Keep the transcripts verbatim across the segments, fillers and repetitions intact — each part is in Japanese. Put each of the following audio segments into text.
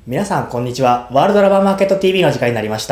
皆さんこんにちは。ワールドラバーマーケット ティーブイ の時間になりました。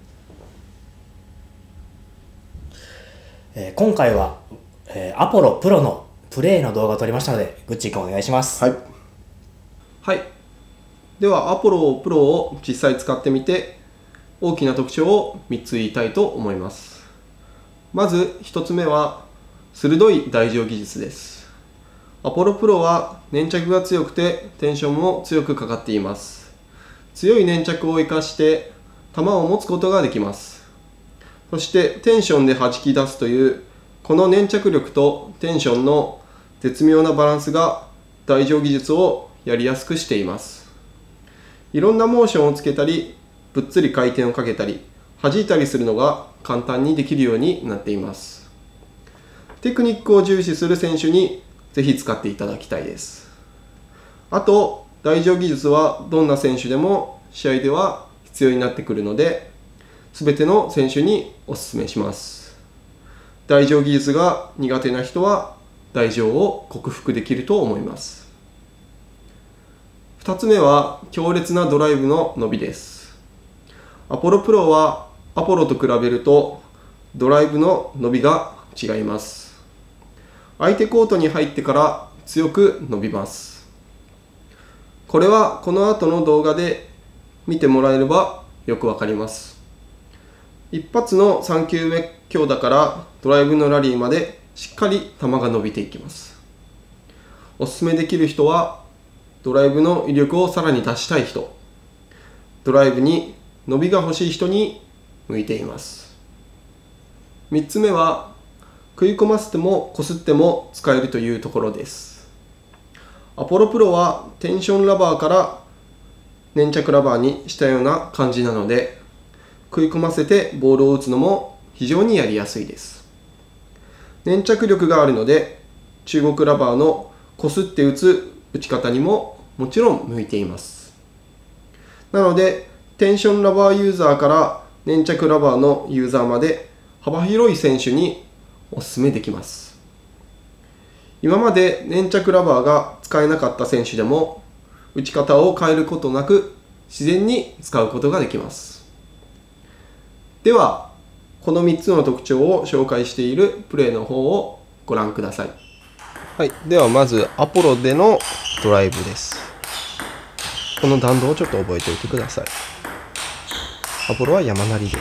えー、今回は、えー、アポロプロのプレイの動画を撮りましたので、グッチー君お願いします。 はい。はい。では、アポロプロを実際使ってみて、大きな特徴をみっつ言いたいと思います。まずひとつめは、鋭い台上技術です。アポロプロは粘着が強くてテンションも強くかかっています。強い粘着を生かして球を持つことができます。そしてテンションで弾き出すというこの粘着力とテンションの絶妙なバランスが台上技術をやりやすくしています。いろんなモーションをつけたり、ぶっつり回転をかけたり、弾いたりするのが簡単にできるようになっています。テクニックを重視する選手にぜひ使っていただきたいです。あと、台上技術はどんな選手でも試合では必要になってくるので、すべての選手にお勧めします。台上技術が苦手な人は台上を克服できると思います。ふたつめは強烈なドライブの伸びです。アポロプロはアポロと比べるとドライブの伸びが違います。相手コートに入ってから強く伸びます。これはこの後の動画で見てもらえればよくわかります。一発のさん球目強打からドライブのラリーまでしっかり球が伸びていきます。おすすめできる人はドライブの威力をさらに出したい人、ドライブに伸びが欲しい人に向いています。みっつめは食い込ませてもこすっても使えるというところです。アポロプロはテンションラバーから粘着ラバーにしたような感じなので、食い込ませてボールを打つのも非常にやりやすいです。粘着力があるので、中国ラバーのこすって打つ打ち方にももちろん向いています。なので、テンションラバーユーザーから粘着ラバーのユーザーまで幅広い選手にお勧めできます。今まで粘着ラバーが使えなかった選手でも打ち方を変えることなく自然に使うことができます。では、このみっつの特徴を紹介しているプレーの方をご覧ください。はい、ではまずアポロでのドライブです。この弾道をちょっと覚えておいてください。アポロは山なりです。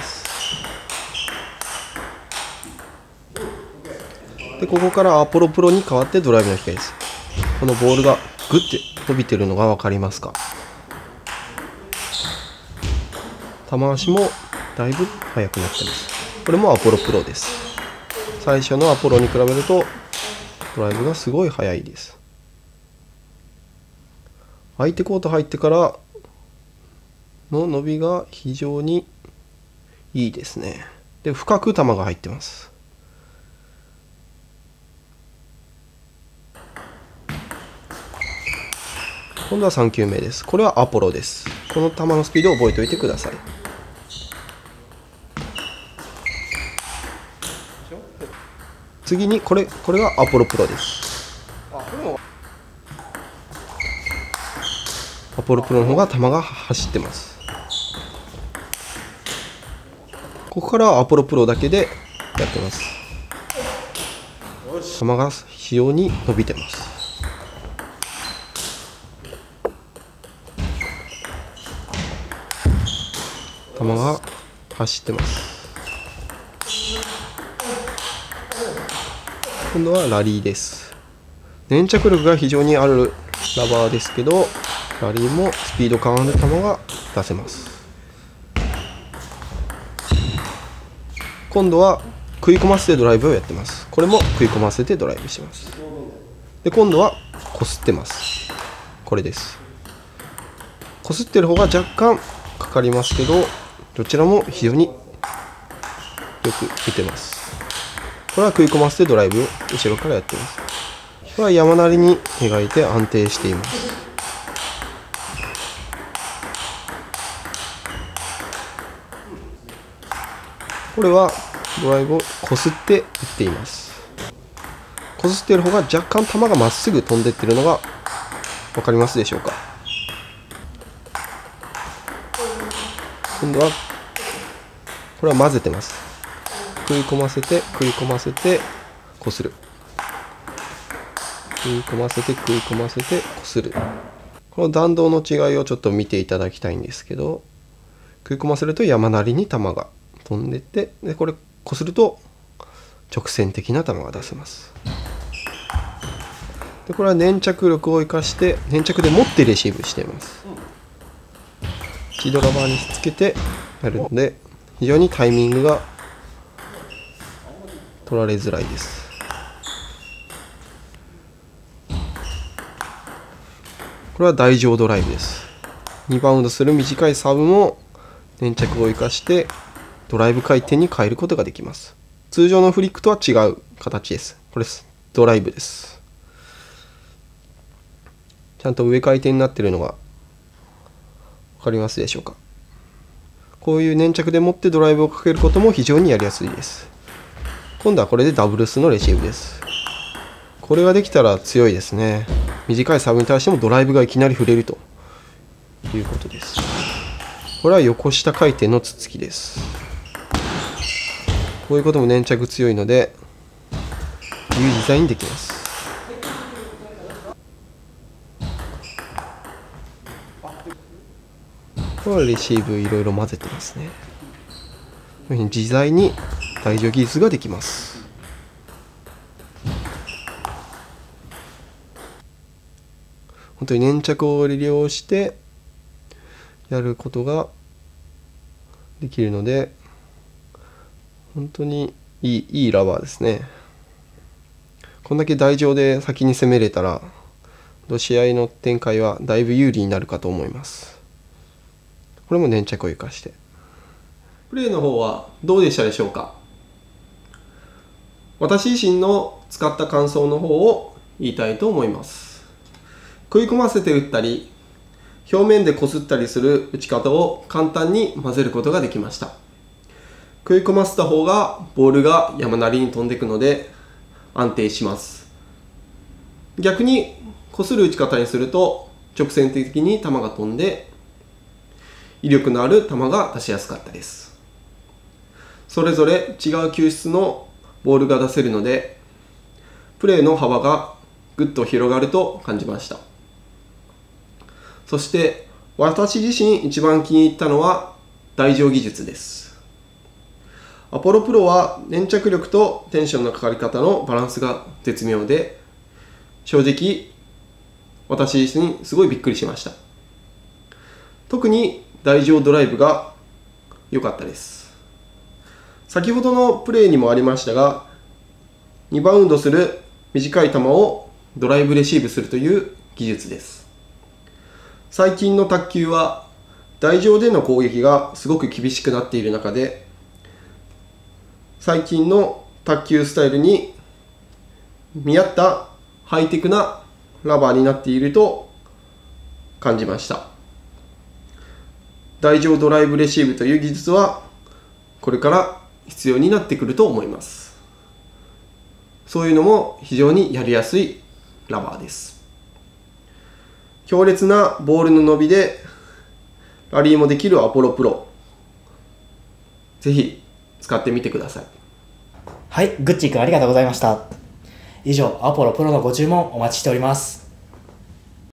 で、ここからアポロプロに変わってドライブの機械です。このボールがグッて伸びてるのが分かりますか？球足もだいぶ速くなってます。これもアポロプロです。最初のアポロに比べるとドライブがすごい速いです。相手コート入ってからの伸びが非常にいいですね。で、深く球が入ってます。今度はさん球目です。これはアポロです。この球のスピードを覚えておいてください。次にこれ、これがアポロプロです。アポロプロの方が球が走ってます。ここからアポロプロだけでやってます。球が非常に伸びてます。球が走ってます。今度はラリーです。粘着力が非常にあるラバーですけど、ラリーもスピード感ある球が出せます。今度は食い込ませてドライブをやってます。これも食い込ませてドライブしてます。で、今度はこすってます。これです。こすってる方が若干かかりますけど、どちらも非常によく打てます。これは食い込ませてドライブを後ろからやっています。これは山なりに描いて安定しています。これはドライブをこすって打っています。こすっている方が若干球がまっすぐ飛んでってるのが分かりますでしょうか。 今度はこれは混ぜてます。食い込ませて食い込ませてこする、食い込ませて食い込ませてこする。この弾道の違いをちょっと見ていただきたいんですけど、食い込ませると山なりに球が飛んでって、でこれこすると直線的な球が出せます。でこれは粘着力を生かして粘着で持ってレシーブしています。シードラバーにつけてやるので非常にタイミングが取られづらいです。これは台上ドライブです。にバウンドする短いサーブも粘着を生かしてドライブ回転に変えることができます。通常のフリックとは違う形です。これドライブです。ちゃんと上回転になっているのが分かりますでしょうか。こういう粘着で持ってドライブをかけることも非常にやりやすいです。今度はこれでダブルスのレシーブです。これができたら強いですね。短いサーブに対してもドライブがいきなり触れるということです。これは横下回転のつつきです。こういうことも粘着強いのでいう自在にできます。これはレシーブいろいろ混ぜてますね。こういうふうに自在に台上技術ができます。本当に粘着を利用してやることができるので本当にいい、いいラバーですね。こんだけ台上で先に攻めれたら試合の展開はだいぶ有利になるかと思います。これも粘着を生かして。プレーの方はどうでしたでしょうか。私自身の使った感想の方を言いたいと思います。食い込ませて打ったり表面でこすったりする打ち方を簡単に混ぜることができました。食い込ませた方がボールが山なりに飛んでいくので安定します。逆にこする打ち方にすると直線的に球が飛んで威力のある球が出しやすかったです。それぞれ違う球質のボールが出せるのでプレーの幅がぐっと広がると感じました。そして私自身一番気に入ったのは台上技術です。アポロプロは粘着力とテンションのかかり方のバランスが絶妙で正直私自身すごいびっくりしました。特に台上ドライブが良かったです。先ほどのプレーにもありましたがにバウンドする短い球をドライブレシーブするという技術です。最近の卓球は台上での攻撃がすごく厳しくなっている中で最近の卓球スタイルに見合ったハイテクなラバーになっていると感じました。台上ドライブレシーブという技術はこれから必要になってくると思います。そういうのも非常にやりやすいラバーです。強烈なボールの伸びでラリーもできるアポロプロ、ぜひ使ってみてください。 はい、グッチーくんありがとうございました。以上、アポロプロのご注文お待ちしております。